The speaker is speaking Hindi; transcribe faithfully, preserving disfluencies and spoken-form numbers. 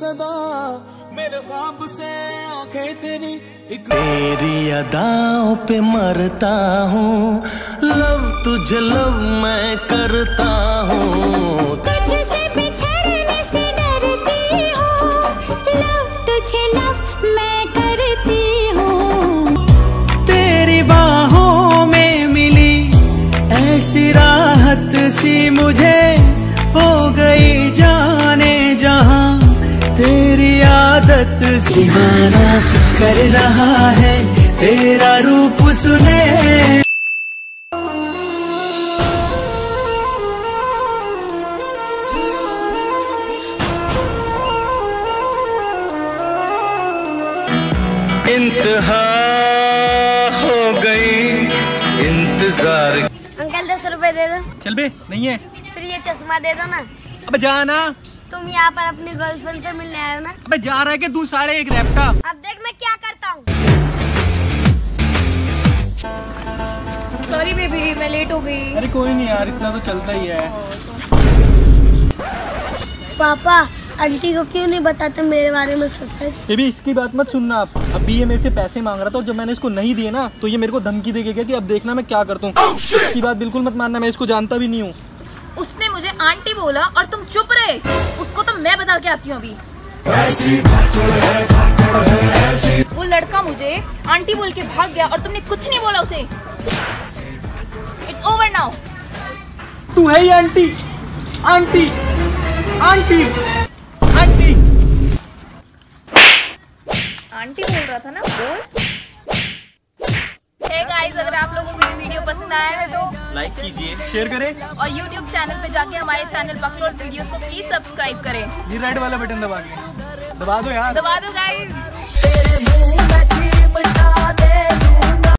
सदा मेरे ख्वाब से आंखें तेरी तेरी अदाओं पे मरता हूँ, लव तुझे लव मैं करता हूँ, तुझसे बिछड़ने से डरती हूँ, लव तुझे लव मैं करती हूँ। तेरी बाहों में मिली ऐसी राहत सी मुझे हो गई जाने जहां तेरी आदत दीवाना कर रहा है तेरा रूप सुने। इंतहा हो गई इंतजार। अंकल दस रुपए दे दो। चल बे, नहीं है। फिर ये चश्मा दे दो ना। अबे जाना। तुम यहाँ पर अपनी गर्लफ्रेंड से मिलने आए हो ना। अबे जा रहा है कि तू साढ़े एक रैप्टा। अब देख मैं क्या करता हूँ। सॉरी बेबी, मैं लेट हो गई। अरे कोई नहीं यार, इतना तो चलता ही है। पापा आंटी को क्यों नहीं बताते मेरे बारे में सच सच? बेबी इसकी बात मत सुनना आप। अभी ये मेरे से पैसे मांग रहा था और जब मैंने इसको नहीं दिए ना तो ये मेरे को धमकी दे के गया कि अब देखना मैं क्या करता हूँ। oh, इसकी बात बिल्कुल मत मानना, मैं इसको जानता भी नहीं हूँ। उसने मुझे आंटी बोला और तुम चुप रहे। उसको तो मैं बता के आती हूँ अभी। वो लड़का मुझे आंटी बोल के भाग गया और तुमने कुछ नहीं बोला उसे। It's over now. तू है ही aunty aunty aunty aunty aunty बोल रहा था ना, बोल। हे गाइस, अगर आप लोगों को ये वीडियो पसंद आया है तो लाइक कीजिए, शेयर करें और यूट्यूब चैनल पे जाके हमारे चैनल बकलोल वीडियोस को प्लीज सब्सक्राइब करें। ये रेड वाला बटन दबा के दबा दो यार, दबा दो गाइस।